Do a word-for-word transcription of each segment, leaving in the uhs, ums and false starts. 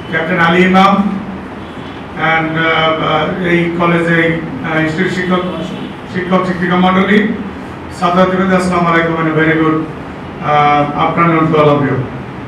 Captain Ali Imam and এই কলেজে institute শিক্ষক শিক্ষক শিক্ষিকা মণ্ডলী, ছাত্রছাত্রীদের আসসালামু আলাইকুম and very good afternoon to all of you.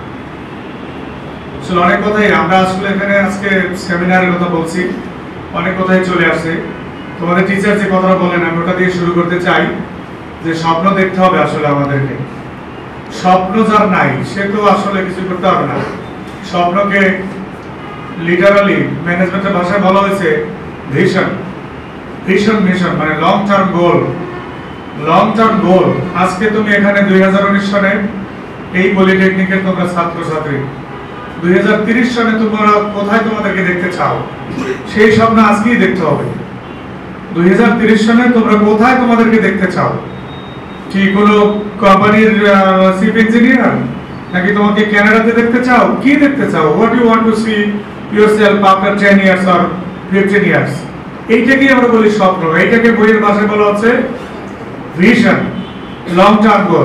আসলে অনেক কথাই আমরা আসলে এখানে আজকে সেমিনারের কথা বলছি, অনেক কথাই চলে আসছে। তোমাদের টিচার যে কথাটা বলেন আমি ওটা দিয়ে শুরু করতে চাই যে স্বপ্ন দেখতে হবে। আসলে আমাদেরকে স্বপ্ন যার নাই সে তো আসলে কিছু করতে হবে না। স্বপ্নকে লিটারালি ম্যানেজমেন্টের ভাষায় বলা হয়েছে ভিশন, ভিশন মিশন, মানে long term goal. Long term goal. আজকে তুমি এখানে দুই হাজার উনিশ সনে এই পলিটেকনিকের তোমরা ছাত্রছাত্রী, দুই হাজার তিরিশ সনে তোমরা কোথায় তোমাদেরকে দেখতে চাও সেই স্বপ্ন আজকেই দেখতে হবে। দুই হাজার তিরিশ সনে তোমরা কোথায় তোমাদেরকে দেখতে চাও? কি কোনো কোম্পানির চিফ ইঞ্জিনিয়ার, নাকি তোমাকে কানাডাতে দেখতে চাও? কি দেখতে চাও? What you want to see yourself after ten years or fifteen years? এইটাকে আমরা বলি স্বপ্ন। এইটাকে বইয়ের ভাষায় বলা হচ্ছে ভিশন, লং টার্ম গোল।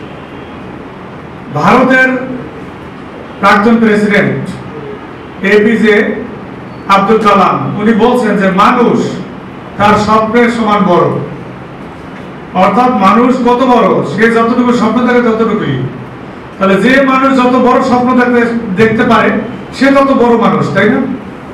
ভারতের প্রাক্তন প্রেসিডেন্ট এপিজে আব্দুল কালাম উনি বলছেন যে মানুষ তার স্বপ্নের সমান বড়। অর্থাৎ মানুষ কত বড়, সে যতটুকু স্বপ্ন দেখে ততটুকুই। তাহলে যে মানুষ যত বড় স্বপ্ন দেখতে দেখতে পারে সে তত বড় মানুষ, তাই না?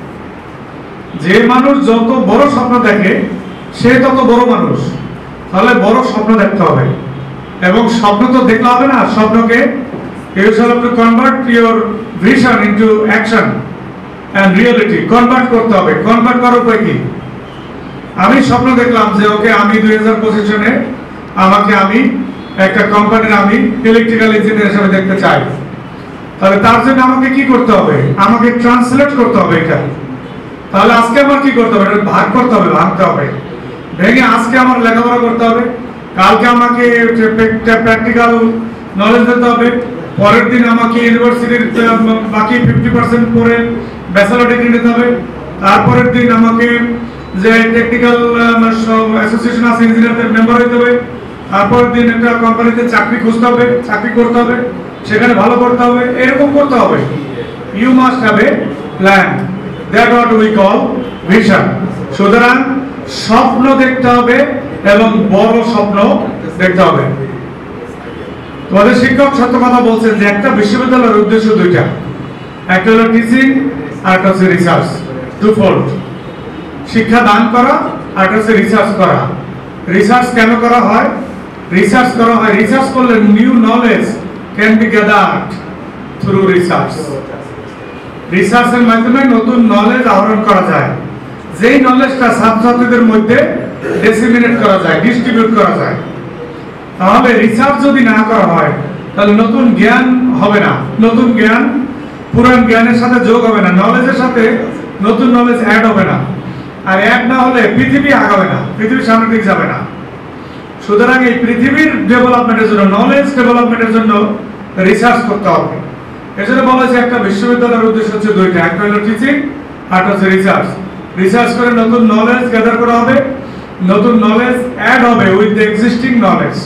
যে মানুষ যত বড় স্বপ্ন দেখে সে তত বড় মানুষ। তাহলে বড় স্বপ্ন দেখতে হবে, এবং স্বপ্ন তো দেখতে হবে না, স্বপ্নকে you shall have to convert your vision into action and reality, convert করতে হবে। কনভার্ট করার উপায় কি? আমি স্বপ্ন দেখলাম যে ওকে আমি দুই হাজার পঁচিশ সনে আমাকে আমি একটা কোম্পানির আমি ইলেকট্রিক্যাল ইঞ্জিনিয়ার হিসেবে দেখতে চাই। তাহলে তার জন্য আমাকে কি করতে হবে? আমাকে ট্রান্সলেট করতে হবে এটা। তাহলে আজকে আমার কি করতে হবে? এটা ভাগ করতে হবে, ভাঙতে হবে, ভেঙে আজকে আমার লেখাপড়া করতে হবে, কালকে আমাকে প্র্যাকটিক্যাল নলেজ দিতে হবে, পরের দিন আমাকে ইউনিভার্সিটির বাকি ফিফটি পার্সেন্ট পরে ব্যাচেলর ডিগ্রি নিতে হবে, তারপরের দিন আমাকে যে টেকনিক্যাল অ্যাসোসিয়েশন আছে ইঞ্জিনিয়ারদের মেম্বার হইতে হবে, তারপরের দিন একটা কোম্পানিতে চাকরি খুঁজতে হবে, চাকরি করতে হবে, সেখানে ভালো করতে হবে, এরকম করতে হবে। You must have a plan, that what we call vision. সুতরাং স্বপ্ন দেখতে হবে এবং বড় স্বপ্ন দেখতে হবে। তোমাদের শিক্ষক সত্য কথা বলছেন যে একটা বিশ্ববিদ্যালয়ের উদ্দেশ্য দুইটা, একটা হলো টিচিং আর একটা হচ্ছে রিসার্চ। টু ফোল্ড, শিক্ষা দান করা আর একটা হচ্ছে রিসার্চ করা। রিসার্চ কেন করা হয়? রিসার্চ করা হয়, রিসার্চ করলে new knowledge can be gathered through research. রিসার্চের মাধ্যমে নতুন নলেজ আহরণ করা যায়, যেই নলেজটা ছাত্রছাত্রীদের মধ্যে ডিসেমিনেট করা যায়, ডিস্ট্রিবিউট করা যায়। তাহলে রিসার্চ যদি না করা হয় তাহলে নতুন জ্ঞান হবে না, নতুন জ্ঞান পুরান জ্ঞানের সাথে যোগ হবে না, নলেজের সাথে নতুন নলেজ অ্যাড হবে না। আর অ্যাড না হলে পৃথিবী আগাবে না, পৃথিবী সামনের দিকে যাবে না। সুতরাং এই পৃথিবীর ডেভেলপমেন্টের জন্য, নলেজ ডেভেলপমেন্টের জন্য রিসার্চ করতে হবে। এজন্য বলা হয়েছে একটা বিশ্ববিদ্যালয়ের উদ্দেশ্য হচ্ছে দুইটা, একটা হলো টিচিং আর একটা হচ্ছে রিসার্চ। রিসার্চ করে নতুন নলেজ গ্যাদার করা হবে, নতুন নলেজ অ্যাড হবে উইথ দ্য এক্সিস্টিং নলেজ।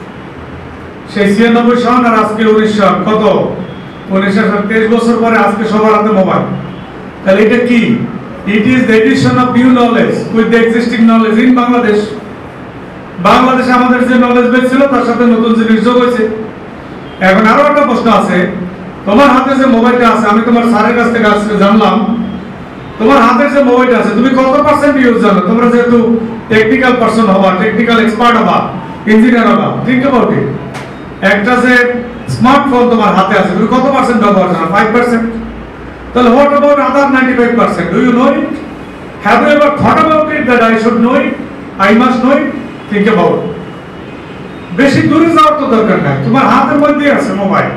সেই ছিয়ানব্বই সন আর আজকে উনিশ সন, কত উনিশশো তেইশ বছর পরে আজকে সবার হাতে মোবাইল। তাহলে এটা কি? It is the addition of new knowledge with the existing knowledge in Bangladesh. বাংলাদেশে আমাদের যে নলেজ বেস ছিল তার সাথে নতুন জিনিস যোগ হয়েছে। এখন আরো একটা প্রশ্ন আছে, তোমার হাতে যে মোবাইলটা আছে, আমি তোমার স্যারের কাছ থেকে আজকে জানলাম তোমার হাতে যে মোবাইলটা আছে তুমি কত পার্সেন্ট ইউজ জানো? তোমরা যেহেতু টেকনিক্যাল পারসন হবা, টেকনিক্যাল এক্সপার্ট হবা, ইঞ্জিনিয়ার হবা, থিংক অ্যাবাউট ইট। একটা যে স্মার্টফোন তোমার হাতে আছে তুমি কত পার্সেন্ট ব্যবহার জানো? Five percent. তাহলে what about other ninety five percent? Do you know it? Have you ever thought about it that I should know it, I must know it? Think about. বেশি দূরে যাওয়ার তো দরকার নাই, তোমার হাতের মধ্যেই আছে মোবাইল।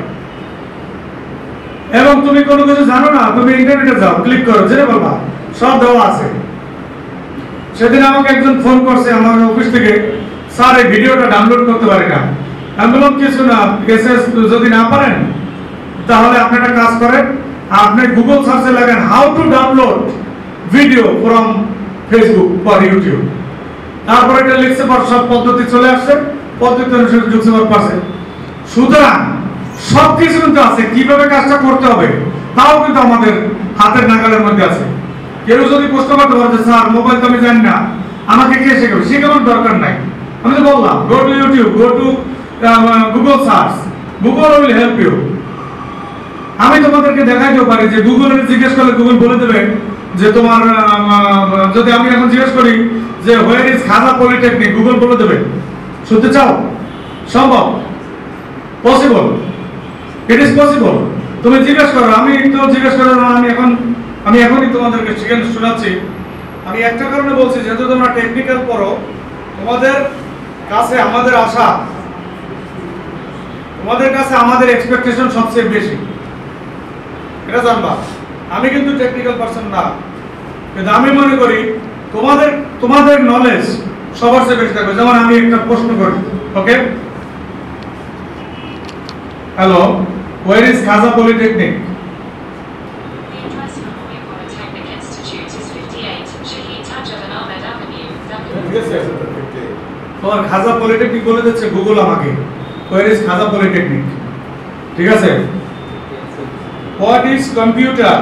এবং তুমি কোনো কিছু জানো না, তুমি ইন্টারনেটে যাও, ক্লিক করো, জেনে বলবা, সব দেওয়া আছে। সেদিন আমাকে একজন ফোন করছে আমার অফিস থেকে, স্যার এই ভিডিওটা ডাউনলোড করতে পারি না। আমি বললাম কিছু না, এসএস যদি না পারেন তাহলে আপনি একটা কাজ করেন, আপনি গুগল সার্চে লাগেন how to download video from Facebook বা ইউটিউব। তারপরে এটা লিখছে পর সব পদ্ধতি চলে আসছে, পদ্ধতি অনুসারে যুক্ত পারছে। সুতরাং সবকিছু কিন্তু আছে, কিভাবে কাজটা করতে হবে তাও কিন্তু আমাদের হাতের নাগালের মধ্যে আছে। কেউ যদি প্রশ্ন করতে পারে যে স্যার মোবাইল তো আমি জানি না, আমাকে কে শেখাবে, শেখানোর দরকার নাই। আমি তো বললাম go to YouTube, go to Google search, Google will help you. আমি তোমাদেরকে দেখাইতেও পারি যে গুগলে জিজ্ঞেস করলে গুগল বলে দেবে যে তোমার, যদি আমি এখন জিজ্ঞেস করি যে where is Khaja polytechnic, Google বলে দেবে। শুনতে চাও? সম্ভব, পসিবল, ইট ইজ পসিবল। তুমি জিজ্ঞেস করো, আমি তো জিজ্ঞেস করো না, আমি এখন আমি এখনই তোমাদেরকে শিখানো শোনাচ্ছি। আমি একটা কারণে বলছি, যেহেতু তোমরা টেকনিক্যাল পড়ো, তোমাদের কাছে আমাদের আশা, তোমাদের কাছে আমাদের এক্সপেকটেশন সবচেয়ে বেশি, এটা জানবা। আমি কিন্তু টেকনিক্যাল পারসন না, কিন্তু আমি মনে করি তোমাদের তোমাদের নলেজ সবার চেয়ে বেশি থাকবে। যেমন আমি একটা প্রশ্ন করি, okay, hello, where is Khawja Polytechnic? The address for Khawja Polytechnic Institute is fifty-eight Shaheed Tajudeen Ahmed Avenue, Dhaka. ঠিক আছে, তোমার খাজা পলিটেকনিক বলে দিচ্ছে গুগল আমাকে, where is Khawja Polytechnic? ঠিক আছে, what is computer?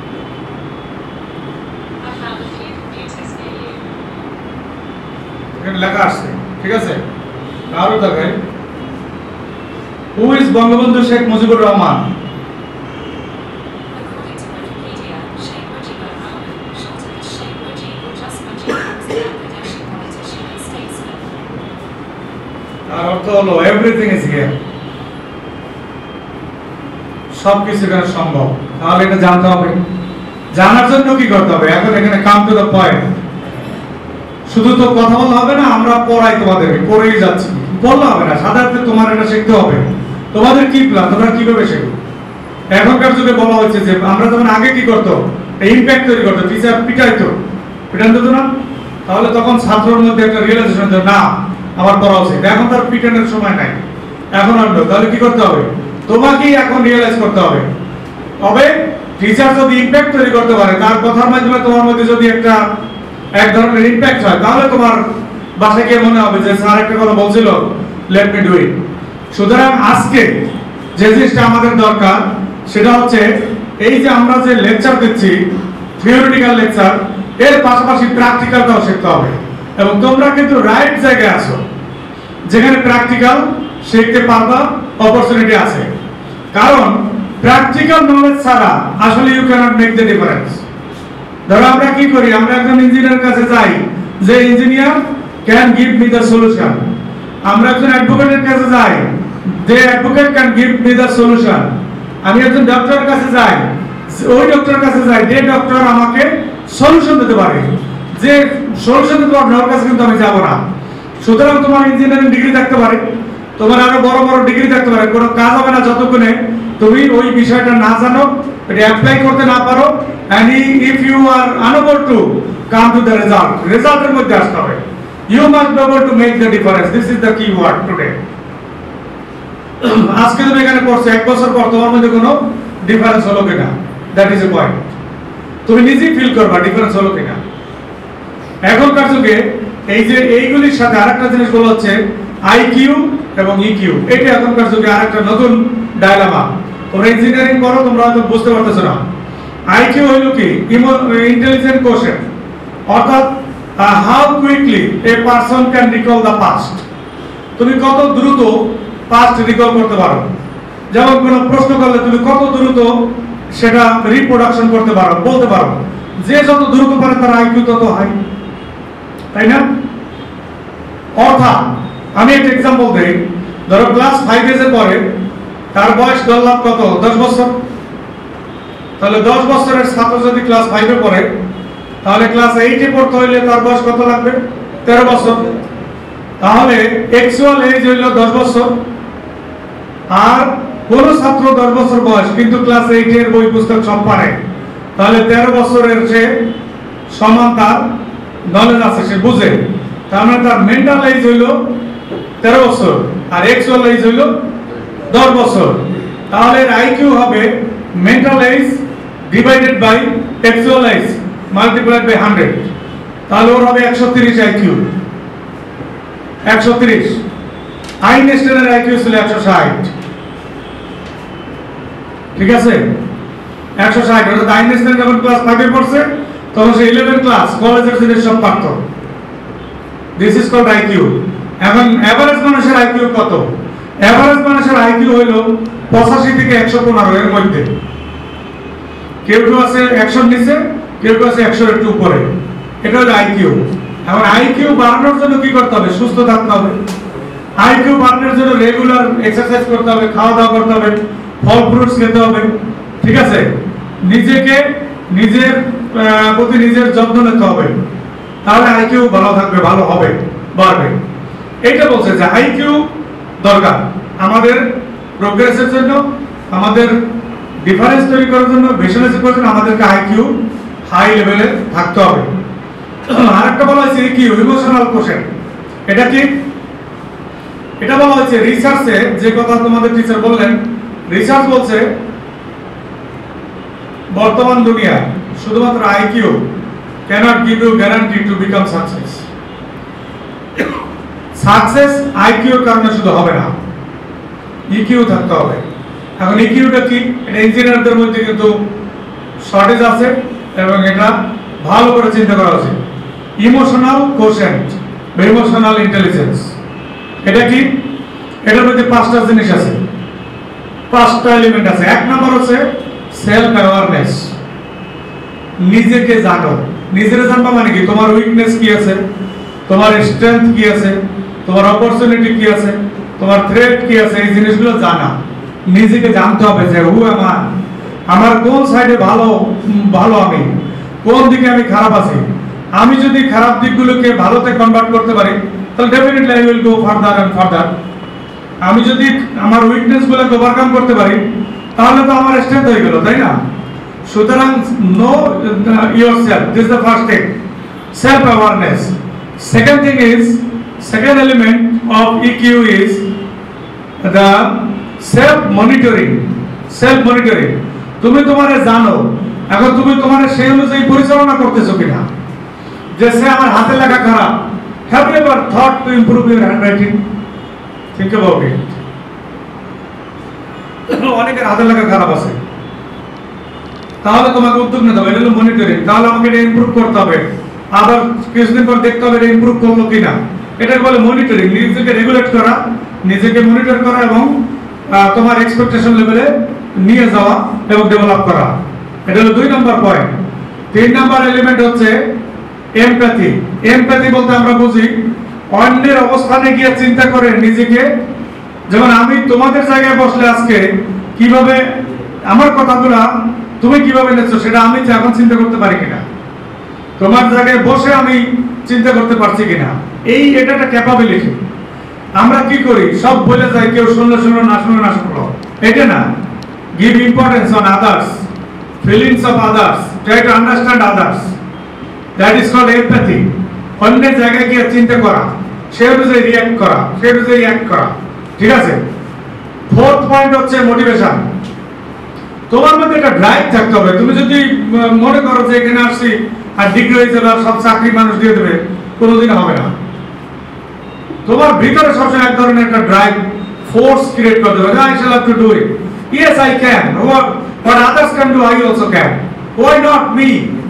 I found a few computers near you. এখানে লেখা আছে, ঠিক আছে। আরো দেখাই, who is Bangabandhu Sheikh Mujibur Rahman? According to Wikipedia, Sheikh Mujibur Rahman, shorter as Sheikh Mujib or just Mujib, was a Bangladeshi politician and statesman. তার অর্থ হলো এভরিথিং ইজ হিয়ার, সবকিছু এখানে সম্ভব। তাহলে এটা জানতে হবে। জানার জন্য কি করতে হবে? এখন এখানে কাম টু দ্য পয়েন্ট। শুধু তো কথা বলা হবে না, আমরা পড়াই তোমাদেরকে, পড়েই যাচ্ছি, বললে হবে না। সাধারণত তোমার এটা শিখতে হবে। তোমাদের কি প্ল্যান, তোমরা কিভাবে শেখো? এখনকার যুগে বলা হচ্ছে যে আমরা যেমন আগে কি করতো, ইম্প্যাক্ট তৈরি করতো, টিচার পিটাইতো, পিটান দিত না, তাহলে তখন ছাত্রের মধ্যে একটা রিয়েলাইজেশন হতো, না আমার পড়া উচিত। এখন তার পিটানোর সময় নাই, এখন আর তাহলে কি করতে হবে? তোমাকেই এখন রিয়েলাইজ করতে হবে। তবে টিচার যদি ইম্প্যাক্ট তৈরি করতে পারে, তার কথার মাধ্যমে তোমার মধ্যে যদি একটা এক ধরনের ইম্প্যাক্ট হয়, তাহলে তোমার বাসায় গিয়ে মনে হবে যে স্যার একটা কথা বলছিল, লেট মি ডু ইট। সুতরাং আজকে যে জিনিসটা আমাদের দরকার সেটা হচ্ছে এই যে আমরা যে লেকচার দিচ্ছি, থিওরিটিক্যাল লেকচার, এর পাশাপাশি প্র্যাকটিক্যালটাও শিখতে হবে। এবং তোমরা কিন্তু রাইট জায়গায় আছো, যেখানে প্র্যাকটিক্যাল শিখতে পারবা, অপরচুনিটি আছে। কারণ প্র্যাকটিক্যাল নলেজ ছাড়া আসলে you can't make the difference. ধরো আমরা কি করি, আমরা একজন ইঞ্জিনিয়ারের কাছে যাই, যে engineer can give me the solution. আমরা একজন অ্যাডভোকেটের কাছে যাই, যে advocate can give me the solution. আমি একজন ডক্টরের কাছে যাই, ওই ডক্টরের কাছে যাই, যে ডক্টর আমাকে সলিউশন দিতে পারে। যে সলিউশন দিতে পারবে ওর কাছে কিন্তু আমি যাব না। সুতরাং তোমার ইঞ্জিনিয়ারিং ডিগ্রি থাকতে পারে, তোমার আরো বড় বড় ডিগ্রি থাকতে পারে, কোনো কাজ হবে না যতক্ষণে তুমি ওই বিষয়টা না জানো, এটা অ্যাপ্লাই করতে না পারো। and if you are unable to come to the result, রেজাল্টের মধ্যে আসতে হবে। you must be able to make the difference. This is the key word today. আজকে তুমি এখানে পড়ছো, এক বছর পর তোমার মধ্যে কোনো ডিফারেন্স হলো কিনা, দ্যাট ইজ এ পয়েন্ট। তুমি নিজেই ফিল করবা ডিফারেন্স হলো কিনা। এখনকার যুগে এই যে এইগুলির সাথে আরেকটা জিনিস বলা হচ্ছে আইকিউ এবং ইকিউ। এটা এখনকার যুগে আরেকটা নতুন ডায়লামা। তোমরা ইঞ্জিনিয়ারিং করো, তোমরা হয়তো বুঝতে পারতেছো না। আইকিউ হলো কি, ইন্টেলিজেন্ট কোশ্চেন, অর্থাৎ how quickly a person can recall the past. তুমি কত দ্রুত পাস্ট রিকল করতে পারো। যেমন কোনো প্রশ্ন করলে তুমি কত দ্রুত সেটা রিপ্রোডাকশন করতে পারো, বলতে পারো। যে যত দ্রুত পারে তার আইকিউ তত হাই, তাই না? অর্থাৎ আমি একটা এক্সাম্পল দেই, ধরো ক্লাস ফাইভ এসে পরে, তার বয়স ধরলাম কত, দশ বছর। তাহলে দশ বছরের ছাত্র যদি ক্লাস ফাইভে পড়ে, তাহলে ক্লাস এইটে পড়তে হইলে তার বয়স কত লাগবে, তেরো বছর। তাহলে অ্যাকচুয়াল এজ হইল দশ বছর। আর কোন ছাত্র দশ বছর বয়স কিন্তু ক্লাস এইটের বই পুস্তক সব পারে, তাহলে তেরো বছরের সে সমান তার নলেজ আছে, সে বুঝে। তার মানে তার মেন্টাল এজ হইল তেরো বছর আর অ্যাকচুয়াল এজ হইল দশ বছর। তাহলে আইকিউ হবে mental age divided by actual age multiplied by hundred. তাহলে ওর হবে একশো তিরিশ আইকিউ, একশো তিরিশ। আইনস্টাইনের আইকিউ ছিল একশো ষাট। ঠিক আছে? একশো ষাট। অর্থাৎ আইনস্টাইন যখন ক্লাস ফাইভে পড়ছে তখন সে ইলেভেন ক্লাস, কলেজের জিনিস সব পারত। This is called IQ. এখন এভারেজ মানুষের আইকিউ কত? এভারেজ মানুষের আইকিউ হইল পঁচাশি থেকে একশো পনেরো এর মধ্যে। কেউ কেউ আছে একশোর নিচে, কেউ কেউ আছে একশোর একটু উপরে। এটা হলো আইকিউ। এখন আইকিউ বাড়ানোর জন্য কি করতে হবে? সুস্থ থাকতে হবে। আইকিউ বাড়ানোর জন্য রেগুলার এক্সারসাইজ করতে হবে, খাওয়া দাওয়া করতে হবে, ফল ফ্রুটস খেতে হবে, ঠিক আছে? নিজেকে নিজের প্রতি নিজের যত্ন নিতে হবে, তাহলে আইকিউ ভালো থাকবে, ভালো হবে, বাড়বে। এইটা বলছে যে আইকিউ দরকার আমাদের প্রোগ্রেসের জন্য, আমাদের ডিফারেন্স তৈরি করার জন্য, ভিজুয়ালাইজ করার জন্য আমাদেরকে আইকিউ হাই লেভেলে থাকতে হবে। আরেকটা বলা হয়েছে ইকিউ, ইমোশনাল কোশেন্ট। এটা কি? এটা বলা হয়েছে রিসার্চে, যে কথা তোমাদের টিচার বললেন, রিসার্চ বলছে বর্তমান দুনিয়ায় শুধুমাত্র IQ can't give you guarantee to become success. Success আইকিউর কারণে শুধু হবে না, ইকিউ থাকতে হবে। এখন ইকিউটা কি? এটা ইঞ্জিনিয়ারদের মধ্যে কিন্তু শর্টেজ আছে এবং এটা ভালো করে চিন্তা করা উচিত। ইমোশনাল কোশেন্ট বা ইমোশনাল ইন্টেলিজেন্স, এটা কি? এটার মধ্যে পাঁচটা জিনিস আছে, পাঁচটা এলিমেন্ট আছে। এক নম্বর হচ্ছে সেলফ অ্যাওয়ারনেস, নিজেকে জানো। নিজের জানবা মানে কি? তোমার উইকনেস কি আছে, তোমার স্ট্রেংথ কি আছে, তোমার অপরচুনিটি কি আছে, তোমার থ্রেট কি আছে, এই জিনিসগুলো জানা। নিজেকে জানতে হবে যে হু এম আই, আমার কোন সাইডে ভালো ভালো আমি কোন দিকে আমি খারাপ আছি। আমি যদি খারাপ দিকগুলোকে ভালোতে কনভার্ট করতে পারি তাহলে definitely I will go further and further. আমি যদি আমার উইকনেসগুলোকে ওভারকাম করতে পারি তাহলে তো আমার স্ট্রেংথ হয়ে গেল, তাই না? সুতরাং know yourself, this is the first thing, self awareness. Second thing is, second element of E Q is the self monitoring. Self monitoring, তুমি তোমারে জানো, এখন তুমি তোমারে সেই অনুযায়ী পরিচালনা করতেছো কিনা। যে সে আমার হাতে লেখা খারাপ, have you ever thought to improve your handwriting? Think about it. অনেকের হাতে লেখা খারাপ আছে, তাহলে তোমাকে উদ্যোগ নিতে হবে, এটা হলো মনিটরিং। তাহলে আমাকে এটা ইমপ্রুভ করতে হবে, আবার কিছুদিন পর দেখতে হবে এটা ইমপ্রুভ করলো কিনা। এটাকে বলে মনিটরিং। নিজেকে রেগুলেট করা, নিজেকে মনিটর করা এবং তোমার এক্সপেকটেশন লেভেলে নিয়ে যাওয়া এবং ডেভেলপ করা, এটা হলো দুই নম্বর পয়েন্ট। তিন নম্বর এলিমেন্ট হচ্ছে এমপ্যাথি। এমপ্যাথি বলতে আমরা বুঝি অন্যের অবস্থানে গিয়ে চিন্তা করে নিজেকে, যেমন আমি তোমাদের জায়গায় বসলে আজকে কিভাবে আমার কথাগুলা তুমি কিভাবে নেছো সেটা আমি এখন চিন্তা করতে পারি কিনা, তোমার জায়গায় বসে আমি চিন্তা করতে পারছি কিনা, এই এটা একটা ক্যাপাবিলিটি। আমরা কি করি? সব বলে যাই, কেউ শুনলে শুনলো, না শুনলে না শুনলো, এটা না। Give importance on others, feelings of others, try to understand others, that is called empathy. অন্যের জায়গায় গিয়ে চিন্তা করা, সে অনুযায়ী রিয়াক্ট করা, সে অনুযায়ী অ্যাক্ট করা, ঠিক আছে? ফোর্থ পয়েন্ট হচ্ছে মোটিভেশন। তোমার মধ্যে একটা ড্রাইভ থাকতে হবে। তুমি যদি মনে করো যে এখানে আসছি আর ডিগ্রি হয়ে যাবে আর সব চাকরি মানুষ দিয়ে দেবে, কোনোদিন হবে না। তোমার ভিতরে সবসময় এক ধরনের একটা ড্রাইভ ফোর্স ক্রিয়েট করতে হবে। I shall have to do it, yes I can, what what others can do I also can, why not me.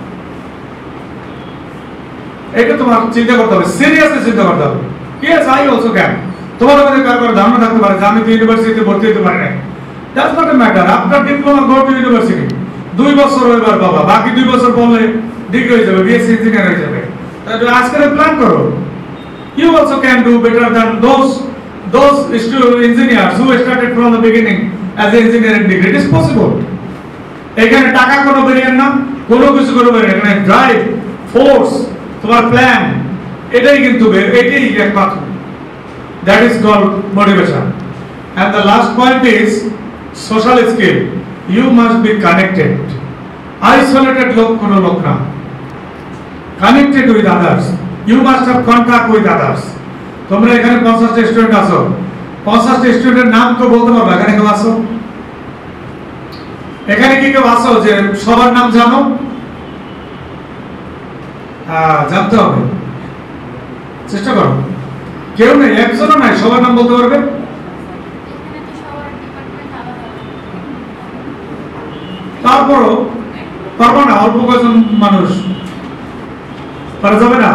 এটা তোমার চিন্তা করতে হবে, সিরিয়াসলি চিন্তা করতে হবে। Yes I also can. তোমার মধ্যে কার কারো ধারণা থাকতে পারে যে আমি তো ইউনিভার্সিটিতে ভর্তি হতে পারি না, that's not a matter. After diploma go to university, দুই বছর হইবার বাবা, বাকি দুই বছর পড়লে ডিগ্রি হয়ে যাবে, বিএসসি ইঞ্জিনিয়ার হয়ে যাবে। তাহলে আজকে প্ল্যান করো। You also can do better than those those engineers who started from the beginning as an engineering degree. It is possible. এখানে টাকা কোনো বেরিয়ে না, কোনো কিছু কোনো বেরিয়ে, এখানে ড্রাইভ, ফোর্স, তোমার প্ল্যান, এটাই কিন্তু এটাই একমাত্র। That is called motivation. And the last point is social skill. You must be connected. Isolated লোক কোনো লোক না, connected with others. You must have contact with others. তোমরা এখানে পঞ্চাশটা স্টুডেন্ট আছো, পঞ্চাশটা স্টুডেন্টের নাম তো বলতে পারবে? এখানে কেউ আছো? এখানে কি কেউ আছো যে সবার নাম জানো? হ্যাঁ, জানতে হবে, চেষ্টা করো। কেউ নেই, একজনও নাই, সবার নাম বলতে পারবে? তারপরও পারবো না, অল্প কয়েকজন মানুষ পারা যাবে না।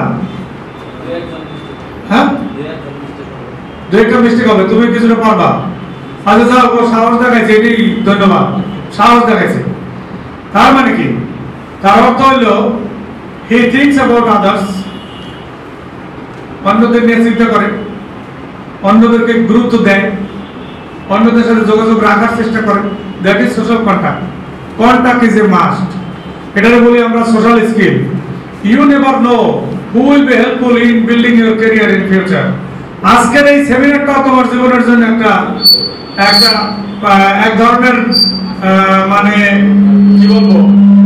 হ্যাঁ, দু একটা মিস্টেক হবে, তুমি কিছুটা পারবা। আচ্ছা যাও, ও সাহস দেখাইছে, এটাই ধন্যবাদ, সাহস দেখাইছে। তার মানে কি? তার অর্থ হইল হি থিংকস অ্যাবাউট আদার্স, অন্যদের নিয়ে চিন্তা করে, অন্যদেরকে গুরুত্ব দেয়, অন্যদের সাথে যোগাযোগ রাখার চেষ্টা করে। That is social contact. Contact is a must. এটাকে বলি আমরা social skill. You never know who will be helpful in building your career in future. আজকের এই সেমিনারটা তোমার জীবনের জন্য একটা একটা এক ধরনের মানে কি বলবো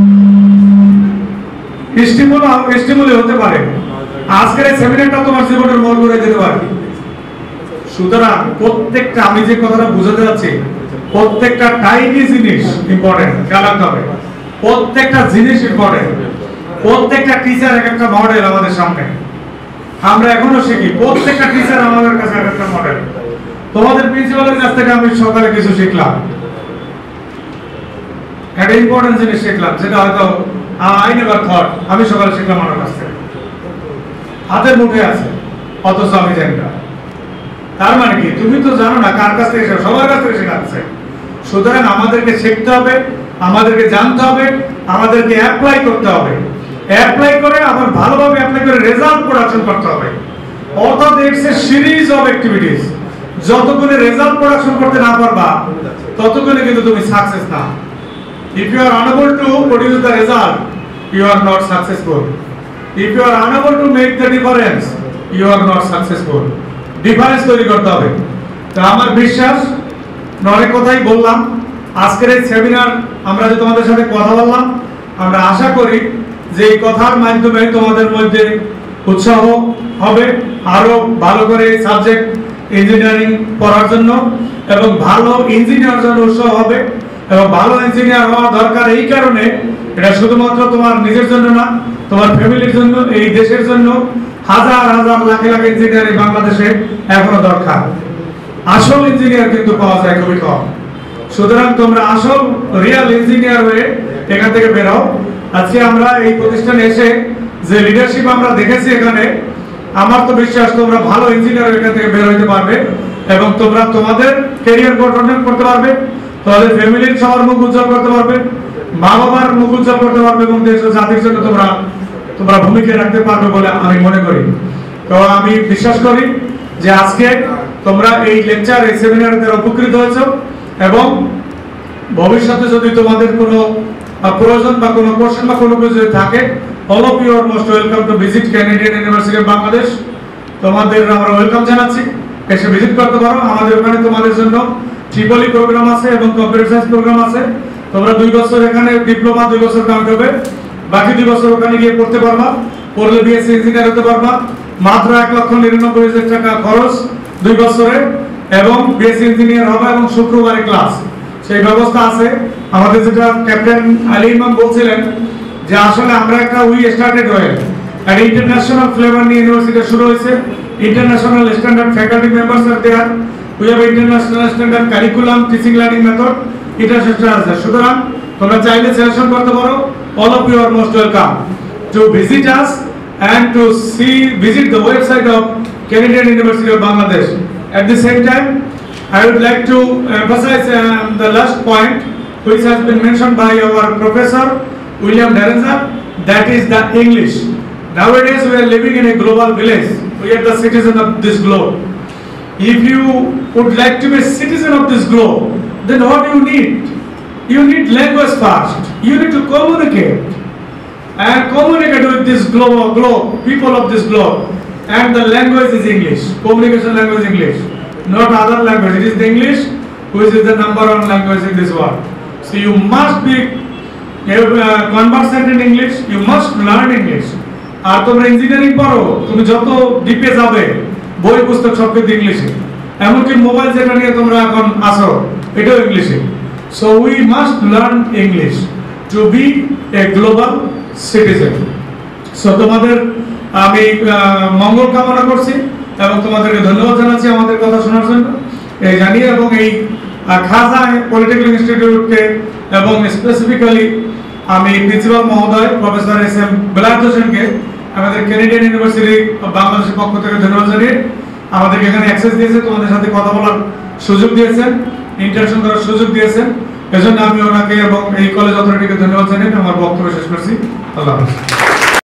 স্টিমুলি হতে পারে। আজকের এই সেমিনারটা তোমার জীবনের মোড় ঘুরে যেতে পারে। সুতরাং প্রত্যেকটা, আমি যে কথাটা বুঝাতে যাচ্ছি, প্রত্যেকটা টাইনি জিনিস ইম্পর্টেন্ট, খেয়াল রাখতে হবে। প্রত্যেকটা জিনিস ইম্পর্টেন্ট। প্রত্যেকটা টিচার এক একটা মডেল আমাদের সামনে, আমরা এখনো শিখি। প্রত্যেকটা টিচার আমাদের কাছে এক একটা মডেল। তোমাদের প্রিন্সিপালের কাছ থেকে আমি সকালে কিছু শিখলাম, একটা ইম্পর্টেন্ট জিনিস শিখলাম, যেটা হয়তো আই নেভার থট, আমি সকালে শিখলাম আমার কাছ থেকে, হাতের মুঠে আছে, অথচ আমি জানি না। তার মানে কি? তুমি তো জানো না কার কাছ থেকে, সবার কাছ থেকে শেখাচ্ছে। সুতরাং আমাদেরকে শিখতে হবে, আমাদেরকে জানতে হবে, আমাদেরকে অ্যাপ্লাই করতে হবে। অ্যাপ্লাই করে আবার ভালোভাবে অ্যাপ্লাই করে রেজাল্ট প্রোডাকশন করতে হবে। অর্থাৎ it's a series of activities. যতক্ষণে রেজাল্ট প্রোডাকশন করতে না পারবা, ততক্ষণে কিন্তু তুমি সাকসেস না। If you are unable to produce the result, you are not successful. If you are unable to make the difference, you are not successful. Difference তৈরি করতে হবে। তো আমার বিশ্বাস, অনেক কথাই বললাম আজকের এই সেমিনার, আমরা যে তোমাদের সাথে কথা বললাম, আমরা আশা করি যে এই কথার মাধ্যমে তোমাদের মধ্যে উৎসাহ হবে আরো ভালো করে সাবজেক্ট ইঞ্জিনিয়ারিং পড়ার জন্য, এবং ভালো ইঞ্জিনিয়ার জন্য উৎসাহ হবে। এবং ভালো ইঞ্জিনিয়ার হওয়া দরকার এই কারণে, এটা শুধুমাত্র তোমার নিজের জন্য না, তোমার ফ্যামিলির জন্য, এই দেশের জন্য। হাজার হাজার লাখ লাখ ইঞ্জিনিয়ার বাংলাদেশে এখনো দরকার। আসল ইঞ্জিনিয়ার কিন্তু পাওয়া যায় খুবই কম। সুতরাং তোমরা আসল রিয়েল ইঞ্জিনিয়ার হয়ে এখান থেকে বের হও। আজকে আমরা এই প্রতিষ্ঠানে এসে যে লিডারশিপ আমরা দেখেছি এখানে, আমার তো বিশ্বাস তোমরা ভালো ইঞ্জিনিয়ার এখান থেকে বের হইতে পারবে, এবং তোমরা তোমাদের ক্যারিয়ার গঠন করতে পারবে, তোমাদের ফ্যামিলির সবার মুখ উজ্জ্বল করতে পারবে, মা বাবার মুখ উজ্জ্বল করতে পারবে, এবং দেশ ও জাতির জন্য তোমরা তোমরা ভূমিকা রাখতে পারবে বলে আমি মনে করি। তো আমি বিশ্বাস করি যে আজকে তোমরা এই লেকচার, এই সেমিনার দ্বারা উপকৃত হয়েছো, এবং ভবিষ্যতে যদি তোমাদের কোনো প্রয়োজন বা কোনো কোশ্চেন বা কোনো কিছু থাকে, all of you are most welcome to visit Canadian university of Bangladesh. তোমাদের আমরা ওয়েলকাম জানাচ্ছি, এসে ভিজিট করতে পারো। আমাদের ওখানে তোমাদের জন্য ট্রিপল ই প্রোগ্রাম আছে এবং কম্পিউটার সায়েন্স প্রোগ্রাম আছে। তোমরা দুই বছর এখানে ডিপ্লোমা, দুই বছর কাম করবে, বাকি দুই বছর ওখানে গিয়ে পড়তে পারবা। পড়লে বিএসসি ইঞ্জিনিয়ার হতে পারবা। মাত্র এক লক্ষ নিরানব্বই হাজার টাকা খরচ দুই বছরে, এবং বিএসসি ইঞ্জিনিয়ার হবে, এবং শুক্রবারে ক্লাস, সেই ব্যবস্থা আছে। আমাদের যেটা ক্যাপ্টেন আলী ইমাম বলছিলেন যে আসলে আমরা একটা উই স্টার্টেড ওয়েল, আর ইন্টারন্যাশনাল ফ্লেভার নিয়ে ইউনিভার্সিটি শুরু হয়েছে। International standard faculty members are there, we have international standard curriculum, teaching learning method, এটা সেটা আছে। সুতরাং তোমরা চাইলে সিলেকশন করতে পারো। All of you are most welcome to visit us and to see visit the website of Canadian University of Bangladesh. At the same time, I would like to emphasize uh, the last point which has been mentioned by our professor William Derenza, that is the English. Nowadays we are living in a global village. We are the citizen of this globe. If you would like to be a citizen of this globe, then what do you need? You need language first. You need to communicate and communicate with this globe, globe, people of this globe, and the language is English. Communication language is English, not other language. It is the English which is the number one language in this world. So you must be uh, conversant in English. You must learn English. আর তোমরা engineering পড়ো, তুমি যত ডিপে যাবে বই পুস্তক সব কিছু ইংলিশে, এমনকি মোবাইল যেটা নিয়ে তোমরা এখন আসো এটাও ইংলিশে। So we must learn English to be a global citizen. So তোমাদের আমি মঙ্গল কামনা করছি এবং তোমাদেরকে ধন্যবাদ জানাচ্ছি আমাদের কথা শোনার জন্য এই জানিয়ে, এবং এই খাজা পলিটেকনিক ইনস্টিটিউটকে এবং স্পেসিফিক্যালি আমি প্রিন্সিপাল মহোদয় প্রফেসর এস এম বেলায়েত হোসেনকে আমাদের ক্যানাডিয়ান ইউনিভার্সিটি বাংলাদেশের পক্ষ থেকে ধন্যবাদ জানিয়ে আমাদেরকে এখানে অ্যাক্সেস দিয়েছে, তোমাদের সাথে কথা বলার সুযোগ দিয়েছেন, ইন্টারঅ্যাকশন করার সুযোগ দিয়েছেন। এজন্য আমি ওনাকে এবং এই কলেজ অথরিটিকে ধন্যবাদ জানিয়ে আমার বক্তব্য শেষ করছি। আল্লাহ হাফেজ।